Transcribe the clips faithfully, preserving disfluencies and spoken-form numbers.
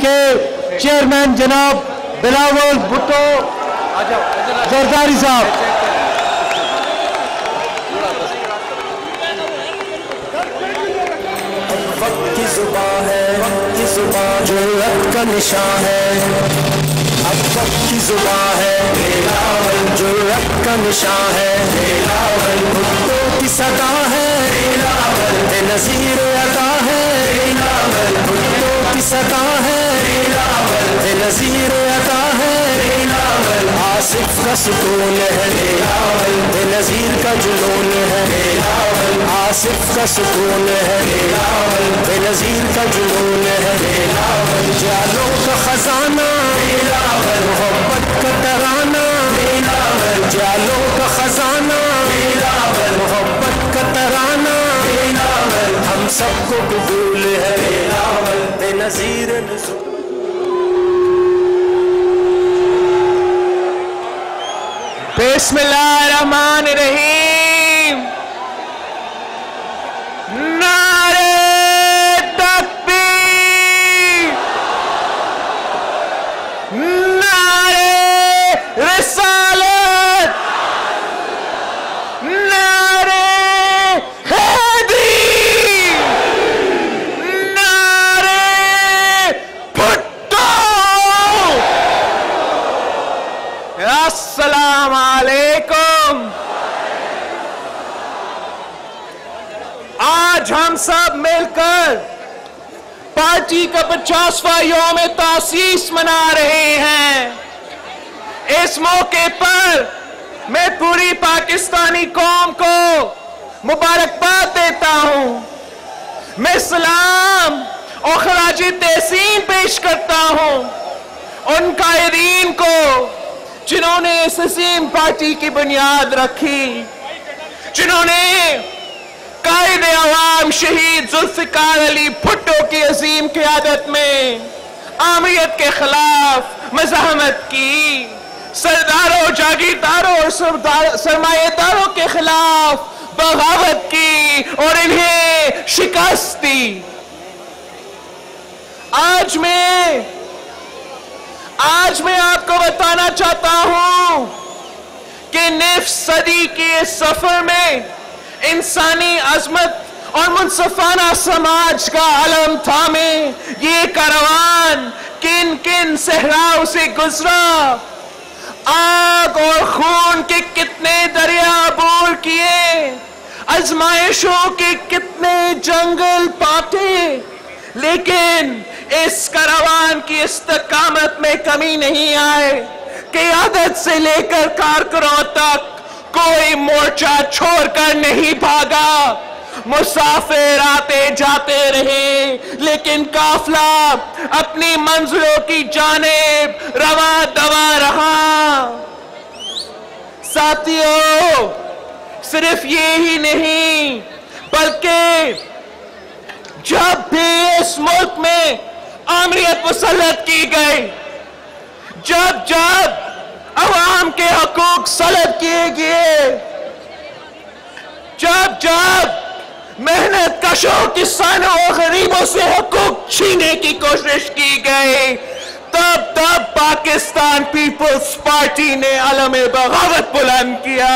के चेयरमैन जनाब बिलावल भुट्टो जरदारी साहब। वक्त की जुबान है, वक्त की जुबान जुर्रत का निशान है। अब वक्त की जुबान है, बिलावल जुर्रत का निशान है। बिलावल भुट्टो की सदा है, बिलावल बेनज़ीर अता है। बिलावल भुट्टो की सदा है, बिलावल बेनज़ीर अता है। बिलावल आसिफ का सुकून है, बिलावल बेनज़ीर का जुनून है। बिलावल आसिफ का सुकून है, बिलावल बेनज़ीर का जुनून है। बिलावल जालों का खजाना, बिलावल मोहब्बत का तराना। बिलावल जालों का खजाना, बिलावल मोहब्बत का तराना। बिलावल हम सबको कबूल है, बिलावल बेनज़ीर नज़ूर। बिस्मिल्लाहिर्रहमानिर्रहीम। नारे तकबीर, नारे रिसालत, नारे हैदरी, नारे भुट्टो। अस्सलाम वालेकुम। आज हम सब मिलकर पार्टी का पचासवां यौम तासीस मना रहे हैं। इस मौके पर मैं पूरी पाकिस्तानी कौम को मुबारकबाद देता हूं। मैं सलाम और खराजी तहसीन पेश करता हूं उन कायदीन को जिन्होंने इस अजीम पार्टी की बुनियाद रखी, जिन्होंने कायद अवाम शहीद जुल्फिकार अली भुट्टो की अजीम क़यादत में आमियत के खिलाफ मज़ाहमत की, सरदारों, जागीरदारों और सरमाएदारों के खिलाफ बगावत की और इन्हें शिकस्त दी। आज मैं आज मैं आपको बताना चाहता हूं कि निफ सदी के इस सफर में इंसानी अजमत और मुनसफाना समाज का आलम थामे ये कारवान किन किन सहराओं से गुजरा, आग और खून के कितने दरिया अबूर किए, आजमाइशों के कितने जंगल पाटे, लेकिन इस कारवान की इस्तकामत में कमी नहीं आए। क़यादत से लेकर कारकुनों तक कोई मोर्चा छोड़कर नहीं भागा। मुसाफिर आते जाते रहे, लेकिन काफिला अपनी मंजिलों की जानिब रवा दवा रहा। साथियों, सिर्फ ये ही नहीं बल्कि जब भी इस मुल्क में आमरीत मुसल्लत की गई, जब जब अवाम के हकूक सलब किए गए, जब जब मेहनत कशों, किसानों और गरीबों से हकूक छीनने की कोशिश की गई, तब तब पाकिस्तान पीपल्स पार्टी ने अलम बगावत बुलंद किया।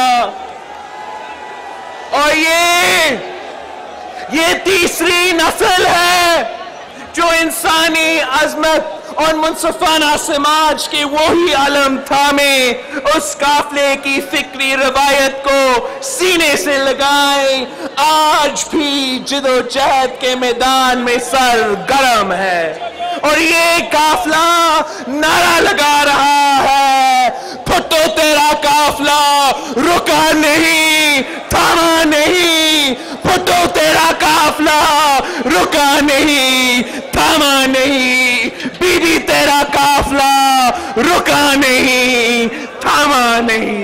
और ये ये तीसरी नस्ल है जो इंसानी अजमत और मुनसफाना समाज के वही आलम थामे उस काफले की फिक्री रवायत को सीने से लगाए आज भी जिदोजहद के मैदान में सरगर्म है। और ये काफला नारा लगा रहा है, भुट्टो तेरा काफला रुका नहीं, थामा नहीं। भुट्टो तेरा काफला रुका नहीं, थामा नहीं। बीबी तेरा काफला रुका नहीं, थामा नहीं।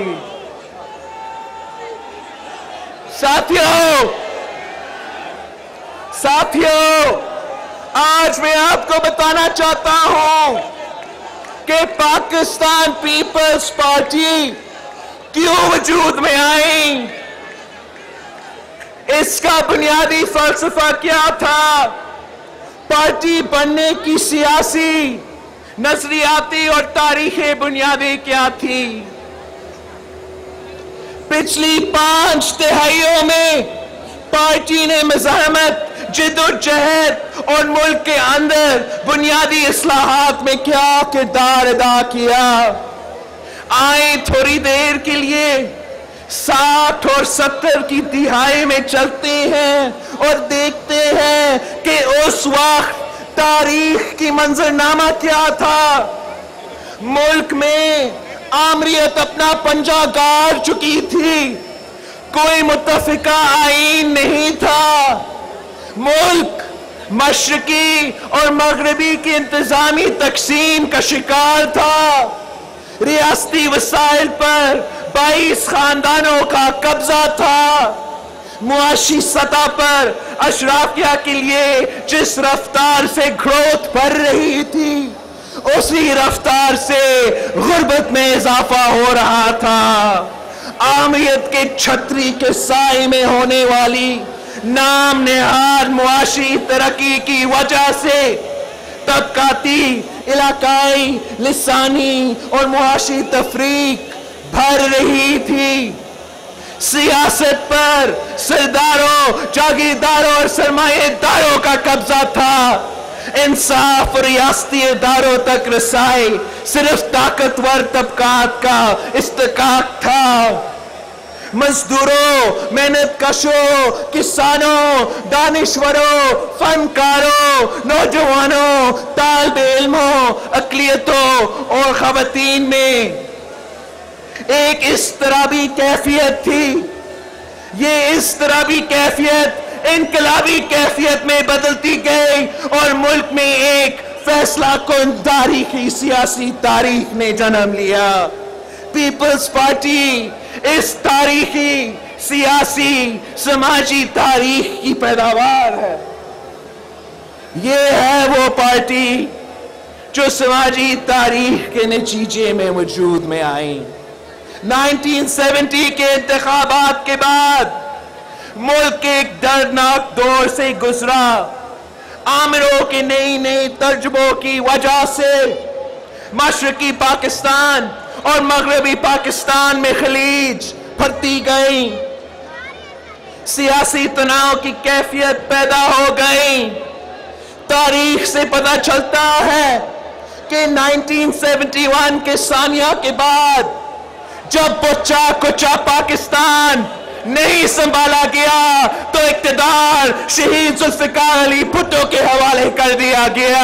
साथियों साथियों आज मैं आपको बताना चाहता हूं कि पाकिस्तान पीपल्स पार्टी क्यों वजूद में आई। इसका बुनियादी फलसफा क्या था? पार्टी बनने की सियासी, नजरियाती और तारीखी बुनियादें क्या थी? पिछली पांच तिहाइयों में पार्टी ने मज़ाहमत, जिद्दोजहद और मुल्क के अंदर बुनियादी इस्लाहात में क्या किरदार अदा किया? आए थोड़ी देर के लिए साठ और सत्तर की तिहाई में चलते हैं और देखते हैं कि उस वक्त तारीख की मंजरनामा क्या था। मुल्क में आमरीत अपना पंजा गाड़ चुकी थी, कोई मुत्तफिका आईन नहीं था। मुल्क मशरकी और मगरबी की इंतजामी तकसीम का शिकार था। रियासती वसाइल पर बाईस खानदानों का कब्जा था। मुआशी सतह पर अशराफिया के लिए जिस रफ्तार से ग्रोथ बढ़ रही थी, उसी रफ्तार से गुर्बत में इजाफा हो रहा था। आमरीत के छतरी के साए में होने वाली नाम नेहाद मुआशी तरक्की की वजह से तबकाती, इलाकाई, लिसानी और मुआशी तफरीक भर रही थी। सियासत पर सरदारों, जागीरदारों और सरमाएदारों का कब्जा था। इंसाफ और रियासती इदारों तक रसाई सिर्फ ताकतवर तबकात का इस्तेकाक था। मजदूरों, मेहनत कशों, किसानों, दानिश्वरों, फनकारों, नौजवानों, तालिबे इल्मों, अक़लियतों और ख़वातीन में एक इस तरह भी कैफियत थी। ये इस तरह भी कैफियत इनकलाबी कैफियत में बदलती गई और मुल्क में एक फैसला कुन तारीखी सियासी तारीख ने जन्म लिया। पीपल्स पार्टी इस तारीखी, सियासी, समाजी तारीख की पैदावार है। ये है वो पार्टी जो समाजी तारीख के नतीजे में वजूद में आई। उन्नीस सौ सत्तर के इंतखाबात के बाद मुल्क एक दर्दनाक दौर से गुजरा। आमिरों के नई नई तर्जुबों की वजह से मशरकी पाकिस्तान और मगरबी पाकिस्तान में खलीज फटती गई। सियासी तनाव की कैफियत पैदा हो गई। तारीख से पता चलता है कि उन्नीस सौ इकहत्तर के सानिया के बाद जब बच्चा कुचा पाकिस्तान नहीं संभाला गया तो इक्तदार शहीद जुल्फिकार अली भुट्टो के हवाले कर दिया गया।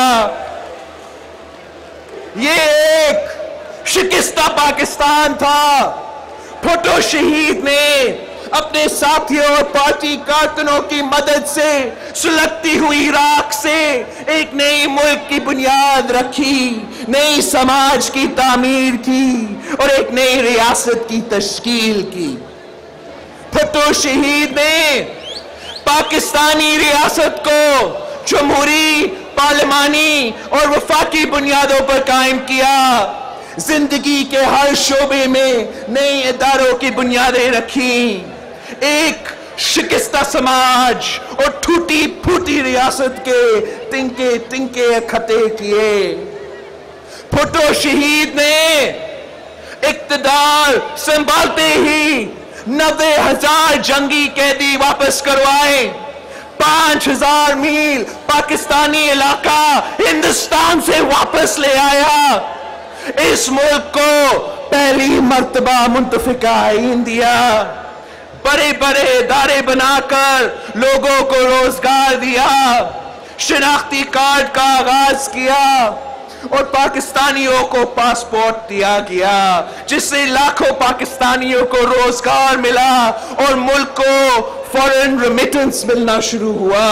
ये एक शिकस्ता पाकिस्तान था। भुट्टो शहीद ने अपने साथियों और पार्टी कारकुनों की मदद से सुलगती हुई राख से एक नई मुल्क की बुनियाद रखी, नई समाज की तामीर की और एक नई रियासत की तश्कील की। भुट्टो शहीद ने पाकिस्तानी रियासत को जमहूरी, पार्लिमानी और वफाकी बुनियादों पर कायम किया। जिंदगी के हर शोबे में नए इदारों की बुनियादें रखी। एक शिकस्ता समाज और टूटी फूटी रियासत के तिनके तिनके खते किए। भुट्टो शहीद ने इक्तदार संभालते ही नब्बे हजार जंगी कैदी वापस करवाए। पांच हजार मील पाकिस्तानी इलाका हिंदुस्तान से वापस ले आया। इस मुल्क को पहली मर्तबा मुंतफिका आईन दिया। बड़े बड़े इदारे बनाकर लोगों को रोजगार दिया। शिनाख्ती कार्ड का आगाज किया और पाकिस्तानियों को पासपोर्ट दिया गया, जिससे लाखों पाकिस्तानियों को रोजगार मिला और मुल्क को फॉरेन रेमिटेंस मिलना शुरू हुआ।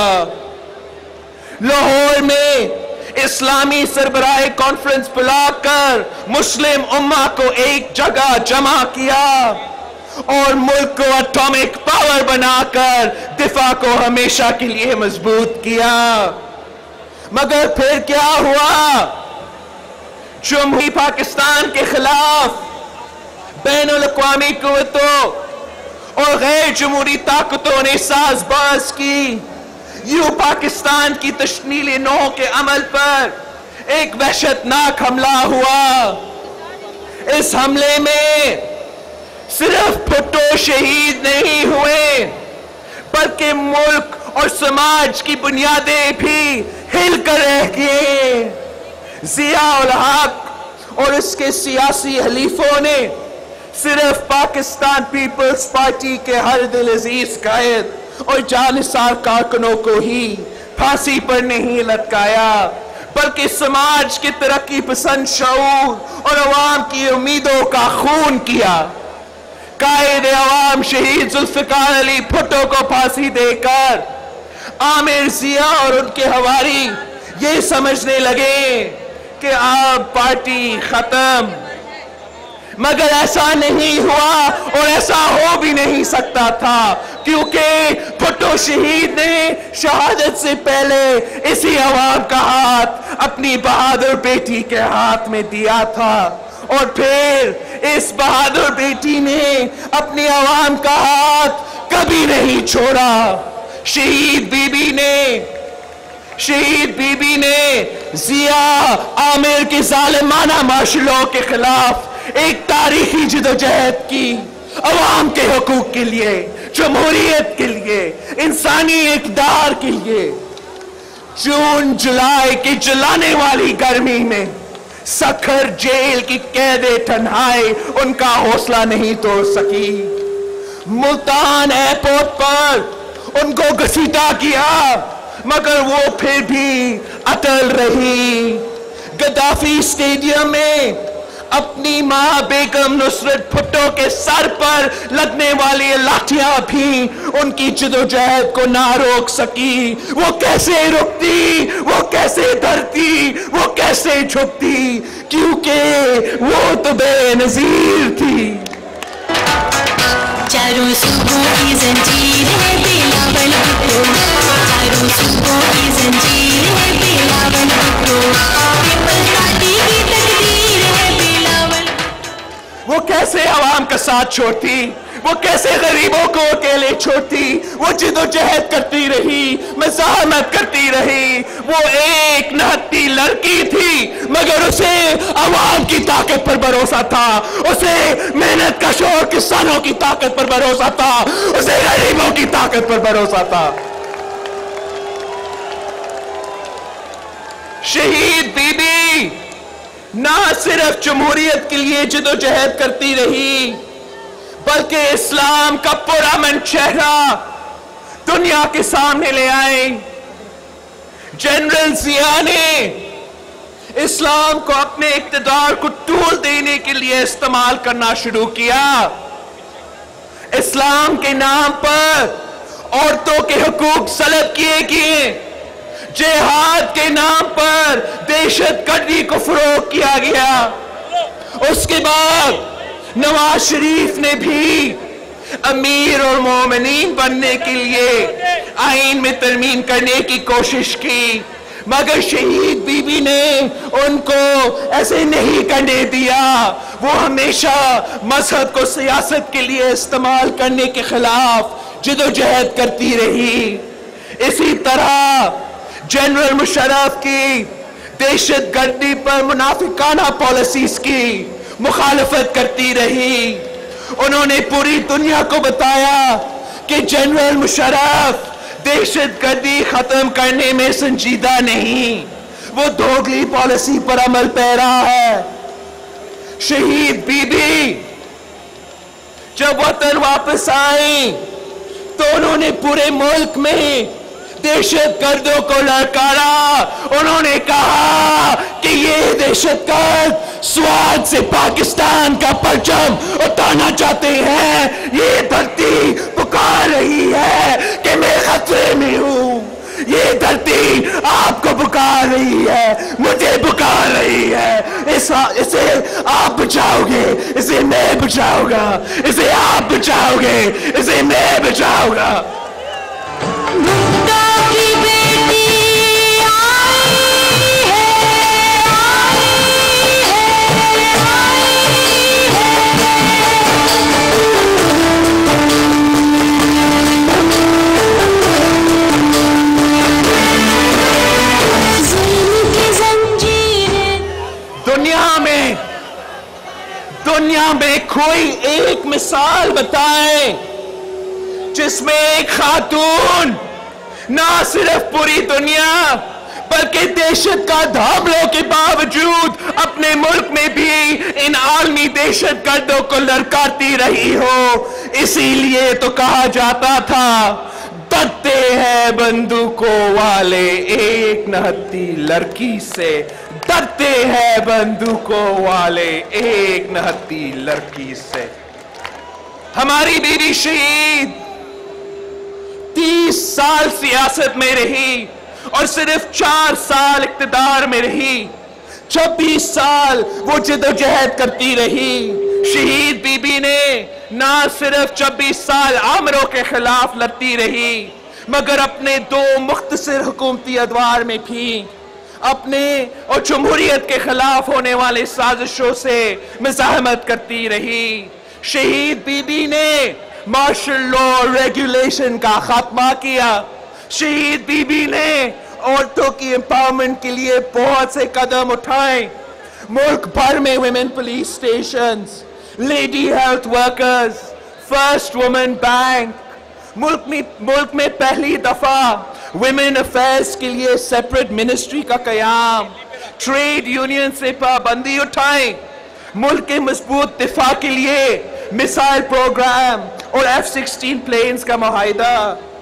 लाहौर में इस्लामी सरबराह कॉन्फ्रेंस बुलाकर मुस्लिम उम्मा को एक जगह जमा किया और मुल्क को एटॉमिक पावर बनाकर दिफा को हमेशा के लिए मजबूत किया। मगर फिर क्या हुआ? जमहूरी पाकिस्तान के खिलाफ बैनुल अक़वामी कुव्वतों और गैर जमहूरी ताकतों ने साजबाज की। यूं पाकिस्तान की तशनील नौ के अमल पर एक वहशतनाक हमला हुआ। इस हमले में सिर्फ भुट्टो शहीद नहीं हुए, बल्कि मुल्क और समाज की बुनियादें भी हिल कर रह गए। जिया उल हक और इसके सियासी हलीफों ने सिर्फ पाकिस्तान पीपल्स पार्टी के हर दिल अजीज कायद और जानिसार कारकुनों को ही फांसी पर नहीं लटकाया, बल्कि समाज के तरक्की पसंद शऊर और अवाम की उम्मीदों का खून किया। कायद अवाम शहीद जुल्फिकार अली भुट्टो को फांसी देकर आमिर जिया और उनके हवारी ये समझने लगे कि अब पार्टी खत्म, मगर ऐसा नहीं हुआ और ऐसा हो भी नहीं सकता था, क्योंकि भुट्टो शहीद ने शहादत से पहले इसी अवाम का हाथ अपनी बहादुर बेटी के हाथ में दिया था, और फिर इस बहादुर बेटी ने अपनी अवाम का हाथ कभी नहीं छोड़ा। शहीद बीबी ने शहीद बीबी ने जिया आमिर के जालिमाना माशलों के खिलाफ एक तारीखी जिदोजहद की, अवाम के हुकूक के लिए, जमहूरियत के लिए, इंसानी इक़दार के लिए। जून जुलाई की जलाने वाली गर्मी में सखर जेल की कैदे तन्हाई उनका हौसला नहीं तोड़ सकी। मुल्तान एयरपोर्ट पर उनको घसीटा किया, मगर वो फिर भी अटल रही। गद्दाफी स्टेडियम में अपनी मां बेगम नुसरत भुट्टो के सर पर लगने वाली लाठियां भी उनकी जिदोजहद को ना रोक सकी। वो कैसे रुकती, वो कैसे डरती, वो कैसे झुकती, क्योंकि वो तो बेनजीर थी। चारों सूबों की जंजीर है बिलावल भुट्टो, चारों सूबों की जंजीर है बिलावल भुट्टो, पीपल्स पार्टी की तकदीर है बिलावल। वो कैसे अवाम का साथ छोड़ती, वो कैसे गरीबों को अकेले छोड़ती, वो जिदोजहद करती रही, मज़ाहमत करती रही। वो एक नहत्ती लड़की थी, मगर उसे अवाम की ताकत पर भरोसा था, उसे मेहनत कशोर किसानों की ताकत पर भरोसा था, उसे गरीबों की ताकत पर भरोसा था। शहीद बीबी ना सिर्फ जमहूरियत के लिए जिदोजहद करती रही, बल्कि इस्लाम का पुरअमन चेहरा दुनिया के सामने ले आए। जनरल जिया ने इस्लाम को अपने इक़्तिदार को टूल देने के लिए इस्तेमाल करना शुरू किया। इस्लाम के नाम पर औरतों के हुकूक सलब किए गए, जिहाद के नाम पर दहशतगर्दी को फरोग किया गया। उसके बाद नवाज शरीफ ने भी अमीर और मोमिनीन बनने के लिए आईन में तरमीम करने की कोशिश की, मगर शहीद बीबी ने उनको ऐसे नहीं करने दिया। वो हमेशा मजहब को सियासत के लिए इस्तेमाल करने के खिलाफ जिदोजहद करती रही। इसी तरह जनरल मुशर्रफ की दहशतगर्दी पर मुनाफिकाना पॉलिसीज की मुखालफत करती रही। उन्होंने पूरी दुनिया को बताया कि जनरल मुशर्रफ दहशतगर्दी खत्म करने में संजीदा नहीं, वो दोगली पॉलिसी पर अमल पैरा है। शहीद बीबी जब वतन वापस आई तो उन्होंने पूरे मुल्क में दहशतगर्दों को ललकारा। उन्होंने कहा कि ये दहशतगर्द स्वाद से पाकिस्तान का परचम उतारना चाहते हैं। ये धरती पुकार रही है कि मैं खतरे में हूं। ये धरती आपको पुकार रही है, मुझे पुकार रही है। इस, इसे आप बचाओगे, इसे मैं बचाऊंगा। इसे आप बचाओगे, इसे मैं बचाऊंगा। दुनिया में दुनिया में कोई एक मिसाल बताए जिसमें एक खातून ना सिर्फ पूरी दुनिया बल्कि दहशत का धामलों के बावजूद अपने मुल्क में भी इन आलमी दहशत गर्दों को ललकारती रही हो। इसीलिए तो कहा जाता था, डरते हैं बंदूकों वाले एक नहत्ती लड़की से, डरते हैं बंदूकों वाले एक नहत्ती लड़की से। हमारी बीवी शहीद तीस साल सियासत में रही और सिर्फ चार साल इक्तिदार में रही। छब्बीस साल वो जिद्दोजहद करती रही। शहीद बीबी ने ना सिर्फ छब्बीस साल आमरों के खिलाफ लड़ती रही मगर अपने दो मुख्तसर हुकूमती अदवार में भी अपने और जमहूरियत के खिलाफ होने वाले साजिशों से मुज़ाहमत करती रही। शहीद बीबी ने मार्शल लॉ रेगुलेशन का खात्मा किया। शहीद बीबी ने औरतों की एम्पावरमेंट के लिए बहुत से कदम उठाए। मुल्क भर में women police stations, lady health workers, first women bank, मुल्क में मुल्क में पहली दफा वुमेन अफेयर्स के लिए सेपरेट मिनिस्ट्री का कयाम, ट्रेड यूनियन से पाबंदी उठाई, मुल्क के मजबूत दिफा के लिए मिसाइल प्रोग्राम और एफ सिक्सटीन प्लेन्स का मुआहिदा,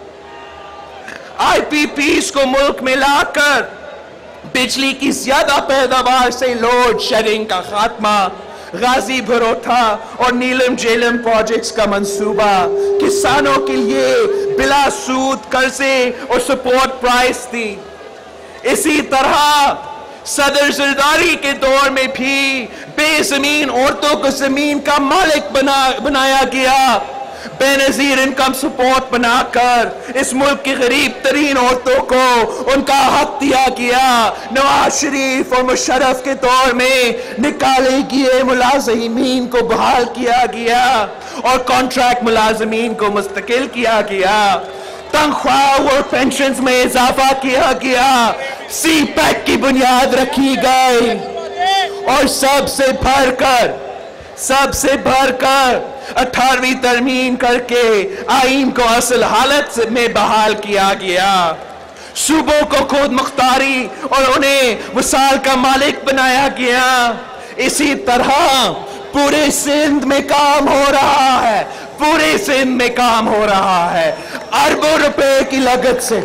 आई पी पीज़ को मुल्क में लाकर बिजली की ज्यादा पैदावार से लोड शेडिंग का खात्मा, गाजी भरोठा और नीलम जेलम प्रोजेक्ट्स का मंसूबा, किसानों के लिए बिला सूद कर्जे और सपोर्ट प्राइस थी। इसी तरह सदर जरदारी के दौर में भी बेजमीन औरतों को जमीन का मालिक बना बनाया गया। बेनजीर इनकम सपोर्ट बनाकर इस मुल्क की गरीब तरीन औरतों को उनका हक दिया गया। नवाज शरीफ और मुशर्रफ के दौर में निकाले गए मुलाजिमीन को बहाल किया गया और कॉन्ट्रैक्ट मुलाजिमीन को मुस्तकिल किया गया। तनख्वाह और पेंशन में इजाफा किया गया। सी पैक की बुनियाद रखी गई और सबसे भरकर सबसे भरकर अठारहवीं तरमीम करके आईन को असल हालत में बहाल किया गया। सूबों को खुद मुख्तारी और उन्हें वसाल का मालिक बनाया गया। इसी तरह पूरे सिंध में काम हो रहा है, पूरे सिंध में काम हो रहा है। अरबों रुपए की लागत से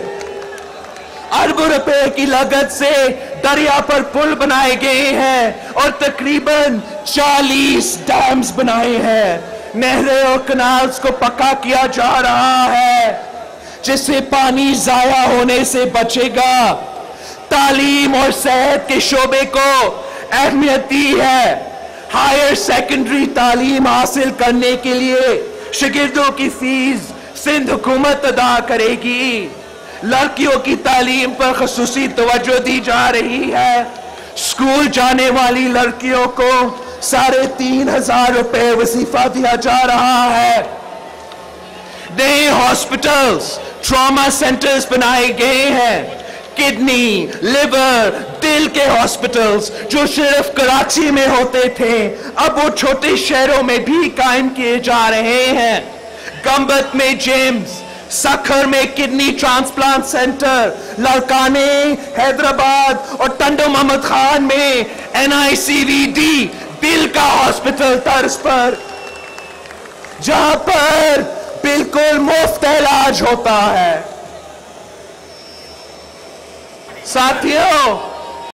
अरबों रुपए की लागत से दरिया पर पुल बनाए गए हैं और तकरीबन चालीस डैम्स बनाए हैं। नहरें और कनाल्स को पक्का किया जा रहा है जिससे पानी जाया होने से बचेगा। तालीम और सेहत के शोबे को अहमियत दी है। हायर सेकेंडरी तालीम हासिल करने के लिए शागिर्दों की फीस सिंध हुकूमत अदा करेगी। लड़कियों की तालीम पर खसूसी तवज्जो दी जा रही है। स्कूल जाने वाली लड़कियों को साढ़े तीन हजार रुपए वजीफा दिया जा रहा है। नए हॉस्पिटल्स, ट्रॉमा सेंटर्स बनाए गए हैं। किडनी, लिवर, दिल के हॉस्पिटल्स जो सिर्फ कराची में होते थे अब वो छोटे शहरों में भी कायम किए जा रहे हैं। गंबत में जिम्स, सखर में kidney transplant centre, Larkana, Hyderabad और टंडो मोहम्मद खान में N I C V D दिल का हॉस्पिटल तर्ज पर, जहां पर बिल्कुल मुफ्त इलाज होता है। साथियों,